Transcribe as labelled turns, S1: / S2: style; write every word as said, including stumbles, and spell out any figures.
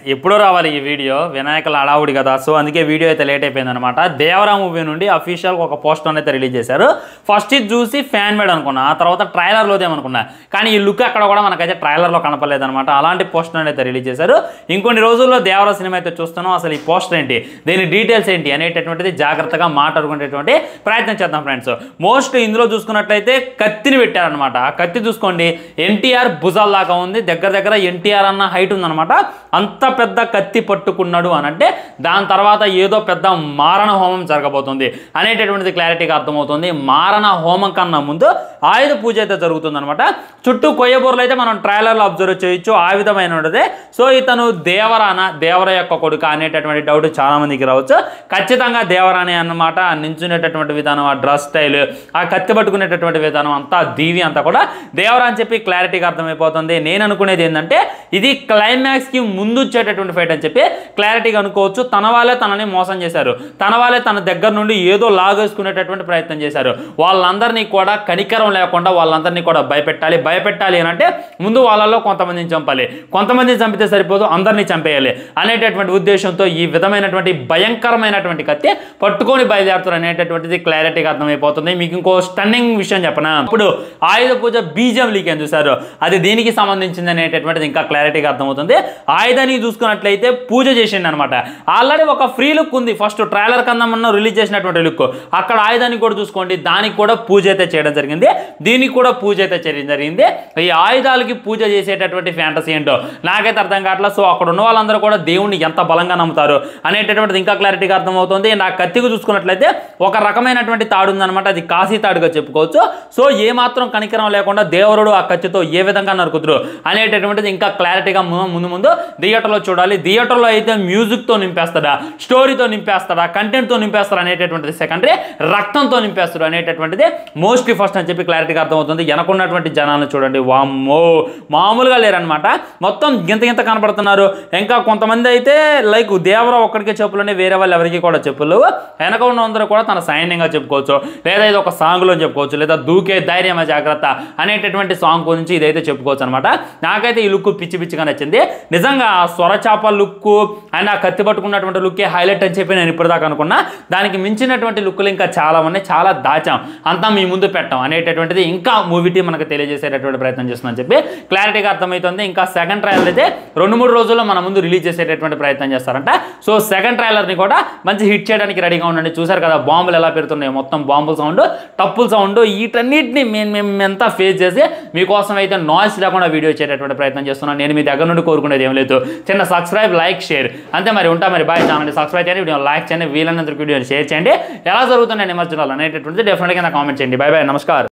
S1: ఎప్పుడో రావాలి ఈ వీడియో వినాయకుల హడావుడి కదా సో అందుకే వీడియో అయితే లేట్ అయిపోయిందనమాట. దేవరా మూవీ నుండి అఫీషియల్గా ఒక పోస్టర్ అయితే రిలీజ్ చేశారు. ఫస్ట్ ఇది చూసి ఫ్యాన్ మేడ్ అనుకున్నా, ఆ తర్వాత ట్రైలర్లోదేమనుకున్నా, కానీ ఈ లుక్ అక్కడ కూడా మనకైతే ట్రైలర్లో కనపడలేదనమాట. అలాంటి పోస్టర్ అయితే రిలీజ్ చేశారు. ఇంకొన్ని రోజుల్లో దేవరా సినిమా అయితే చూస్తున్నాం. అసలు ఈ పోస్టర్ ఏంటి, దీని డీటెయిల్స్ ఏంటి అనేటటువంటిది జాగ్రత్తగా మాట్లాడుకునేటువంటి ప్రయత్నం చేద్దాం ఫ్రెండ్స్. మోస్ట్ ఇందులో చూసుకున్నట్లయితే కత్తిని పెట్టారనమాట. ఆ కత్తి చూసుకోండి ఎన్టీఆర్ భుజాల దాకా ఉంది, దగ్గర దగ్గర ఎన్టీఆర్ అన్న హైట్ ఉందనమాట. అంత పెద్ద కత్తి పట్టుకున్నాడు అని అంటే దాని తర్వాత ఏదో పెద్ద మారణ హోమం జరగబోతుంది అనేటటువంటిది క్లారిటీగా అర్థమవుతుంది. మారణ హోమం కన్నా ముందు ఆయుధ పూజ అయితే జరుగుతుంది అనమాట. చుట్టూ కొయ్యబూరలు అయితే మనం ట్రైలర్లో అబ్జర్వ్ చేయొచ్చు. ఆ విధమైన ఉండదే. సో ఇతను దేవరాన దేవర యొక్క కొడుకు అనేటటువంటి డౌట్ చాలా మందికి రావచ్చు. ఖచ్చితంగా దేవరానే అన్నమాట. నించునేటటువంటి విధానం, ఆ డ్రెస్ స్టైల్, ఆ కత్తి పట్టుకునేటటువంటి విధానం అంతా దీవి అంతా కూడా దేవరా అని చెప్పి క్లారిటీగా అర్థమైపోతుంది. నేను అనుకునేది ఏంటంటే ఇది క్లైమాక్స్కి ముందు వచ్చేటటువంటి ఫైట్ అని చెప్పి క్లారిటీగా అనుకోవచ్చు. తన వాళ్ళే తనని మోసం చేశారు, తన వాళ్ళే తన దగ్గర నుండి ఏదో లాగేసుకునేటటువంటి ప్రయత్నం చేశారు. వాళ్ళందరినీ కూడా కనికరం లేకుండా వాళ్ళందరినీ కూడా భయపెట్టాలి. భయపెట్టాలి అని అంటే ముందు వాళ్ళలో కొంతమందిని చంపాలి, కొంతమందిని చంపితే సరిపోదు అందరినీ చంపేయాలి అనేటటువంటి ఉద్దేశంతో ఈ విధమైనటువంటి భయంకరమైనటువంటి కత్తి పట్టుకొని బయలుదేరుతారు అనేటటువంటిది క్లారిటీగా అర్థమైపోతుంది. మీకు ఇంకో స్టన్నింగ్ విషయం చెప్పనా, ఇప్పుడు ఆయుధ పూజ బీజం లీక్ అని చూసారు, అది దీనికి సంబంధించింది అనేటటువంటిది ఇంకా క్లారిటీగా అర్థమవుతుంది. ఆయుధాన్ని చూసుకున్నట్లయితే పూజ చేసిండు అనమాట. ఆల్రెడీ ఒక ఫ్రీ లుక్ ఉంది ఫస్ట్ ట్రైలర్ కన్నా మొన్న రిలీజ్ చేసినటువంటి లుక్. అక్కడ ఆయుధాన్ని కూడా చూసుకోండి, దానికి కూడా పూజ అయితే చేయడం జరిగింది, దీనికి కూడా పూజ అయితే చేయడం జరిగింది. ఈ ఆయుధాలకి పూజ చేసేటటువంటి ఫ్యాంటసీ ఏంటో నాకైతే అర్థం కావట్లేదు. సో అక్కడ ఉన్న వాళ్ళందరూ కూడా దేవుణ్ణి ఎంత బలంగా నమ్ముతారు అనేటటువంటిది ఇంకా క్లారిటీగా అర్థమవుతుంది. నా కత్తికి చూసుకున్నట్లయితే ఒక రకమైనటువంటి తాడు ఉందన్నమాట, అది కాశీ తాడుగా చెప్పుకోవచ్చు. సో ఏమాత్రం కనికరం లేకుండా దేవుడు ఆ కత్తితో ఏ విధంగా నరుకుతురు అనేటటువంటిది ఇంకా క్లారిటీగా ముందు ముందు థియేటర్లో చూడాలి. థియేటర్లో అయితే మ్యూజిక్తో నింపేస్తాడా, స్టోరీతో నింపేస్తాడా, కంటెంట్తో నింపేస్తాడు అనేటటువంటిది సెకండరీ, రక్తంతో నింపేస్తాడు అనేటటువంటిది మోస్ట్లీ ఫస్ట్ అని చెప్పి క్లారిటీగా అర్థమవుతుంది. వెనకున్నటువంటి జనాలను చూడండి, వామ్మో మామూలుగా లేరనమాట. మొత్తం గింత గింత కనబడుతున్నారు. ఇంకా కొంతమంది అయితే లైక్ దేవరా ఒక్కడికే చెప్పులని వేరే వాళ్ళు ఎవరికి కూడా చెప్పులు, వెనక ఉన్న అందరూ కూడా తన సైన్యంగా చెప్పుకోవచ్చు, లేదా ఇది ఒక సాంగ్లో చెప్పుకోవచ్చు, లేదా దూకే ధైర్యమ జాగ్రత్త అనేటటువంటి సాంగ్ గురించి ఇదైతే చెప్పుకోవచ్చు అనమాట. నాకైతే ఈ లుక్ పిచ్చి పిచ్చిగా నచ్చింది నిజంగా. ఆ స్వరచాప లుక్ అండ్ ఆ కత్తి పట్టుకున్నటువంటి లుక్కే హైలైట్ అని చెప్పి నేను ఇప్పటిదాకా అనుకున్నా. దానికి మించినటువంటి లుక్లు ఇంకా చాలా ఉన్నాయి, చాలా దాచాం, అంతా మీ ముందు పెట్టాం అనేటటువంటిది ఇంకా మూవీ టీం మనకు తెలియజేసేటటువంటి ప్రయత్నం చేస్తుందని చెప్పి క్లారిటీగా అర్థమవుతుంది. ఇంకా సెకండ్ ట్రైలర్ అయితే రెండు మూడు రోజుల్లో మన ముందు రిలీజ్ చేసేటటువంటి ప్రయత్నం చేస్తారంట. సో సెకండ్ ట్రైలర్ని కూడా మంచి హిట్ చేయడానికి రెడీగా ఉండండి. చూసారు కదా బాంబులు ఎలా పెడుతున్నాయి, మొత్తం బాంబుల సౌండ్, టప్పుల సౌండ్, వీటన్నిటిని మేము మేము ఎంత ఫేస్ చేసి మీకోసం అయితే నాయిస్ లేకుండా వీడియో చేసేటటువంటి ప్రయత్నం చేస్తున్నాను. నేను మీ దగ్గర నుండి కోరుకునేది ఏం లేదు, చిన్న సబ్స్క్రైబ్, లైక్, షేర్ అంతే. మరి ఉంటా మరి బాయ్. ఛానల్ని సబ్స్క్రైబ్ చేయండి, వీడియో లైక్ చేయండి, వీలైనంత వీడియోని షేర్ చేయండి. ఎలా జరుగుతున్నాయి నిమజ్జనాలు అనేటటువంటిది డెఫినెట్గా కామెంట్ చేయండి. బాయ్ బాయ్, నమస్కారం.